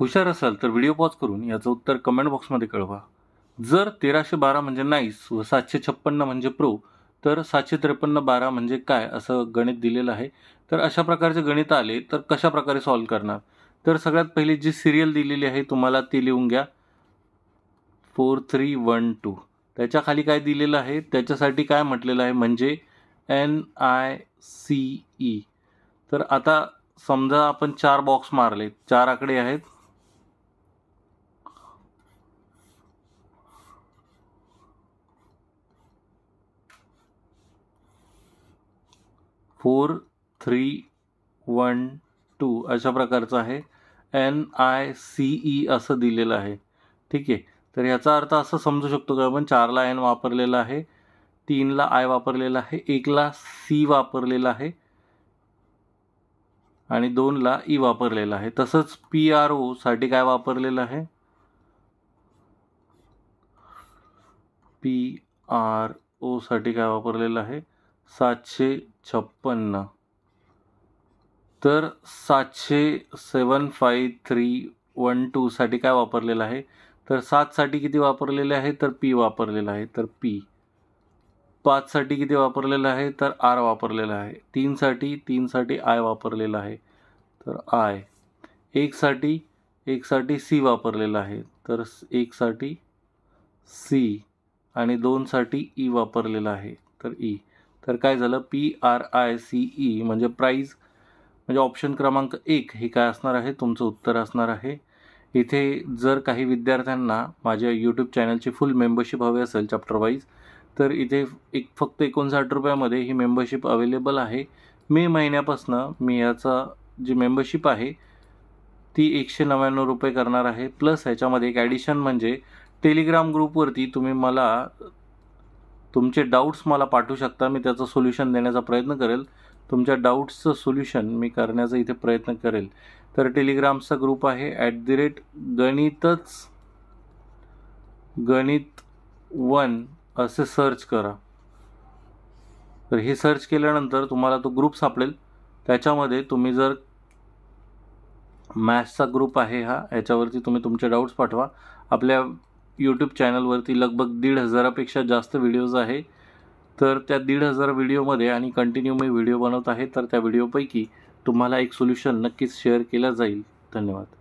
हुशार असाल तर व्हिडिओ पॉज करून याचं उत्तर कमेंट बॉक्समध्ये कळवा। जर 1312 म्हणजे नाईस व 756 म्हणजे प्रो तर 753 म्हणजे काय असं गणित दिलेलं आहे। तर अशा प्रकारचे गणित आले तर कशा प्रकारे सॉल्व्ह करणार? तर सगळ्यात पहिली जी सिरियल दिलेली आहे तुम्हाला ती लिहून घ्या 4312। त्याच्या खाली काय दिलेलं आहे त्याच्यासाठी काय म्हटलेलं आहे म्हणजे NICE। तर आता समजा आपण 4 बॉक्स मारले, 4 आकडे आहेत 4312 अशा प्रकारचं आहे। NICE असं दिलेलं आहे, ठीक आहे। तर याचा अर्थ असं समजू शकतो की आपण 4ला N वापरलेला आहे, 3ला I वापरलेला आहे, 1ला C वापरलेला आहे आणि 2ला E वापरलेला आहे। तसंच PRO साठी काय वापरलेलं आहे? PRO साठी काय वापरलेलं आहे? 756। तर 75312 साठी काय वापरलेलं आहे? तर 7 साठी किती वापरलेले आहे? तर P वापरलेला आहे, तर P। 5 साठी किती वापरलेलं आहे? तर R वापरलेला आहे। 3 साठी I वापरलेला आहे, तर I। 1 साठी C वापरलेला आहे, तर 1 साठी C आणि 2 साठी E वापरलेला आहे, तर E। तर काय झालं PRICE म्हणजे प्राइस म्हणजे ऑप्शन क्रमांक 1 हे काय असणार आहे? तुमचं उत्तर असणार आहे। इथे जर काही विद्यार्थ्यांना माझ्या यूट्यूब चॅनलची फुल मेंबरशिप हवी असेल चॅप्टर वाईज तर इथे फक्त 59 रुपयामध्ये ही मेंबरशिप अवेलेबल आहे। मे महिन्यापासून मी याचा जी मेंबरशिप आहे ती 199 रुपये करणार आहे। प्लस ह्याच्यामध्ये एक ॲडिशन म्हणजे टेलिग्राम ग्रुपवरती तुम्ही मला तुमचे डाऊट्स मला पाठवू शकता, मी त्याचं सोल्युशन देण्याचा प्रयत्न करेल। तुमच्या डाऊट्सचं सोल्युशन मी करण्याचा इथे प्रयत्न करेल। तर टेलिग्रामचा ग्रुप आहे @गणित1 असे सर्च करा। तर हे सर्च केल्यानंतर तुम्हाला तो ग्रुप सापडेल। त्याच्यामध्ये तुम्ही जर मॅथ्सचा ग्रुप आहे हा, याच्यावरती तुम्ही तुमचे डाऊट्स पाठवा। आपल्या यूट्यूब चॅनलवरती लगभग 1500पेक्षा जास्त व्हिडिओज आहे। तर त्या 1500 व्हिडिओमध्ये आणि कंटिन्यू मी व्हिडिओ बनवत आहे, तर त्या व्हिडिओपैकी तुम्हाला एक सोल्युशन नक्कीच शेअर केला जाईल। धन्यवाद।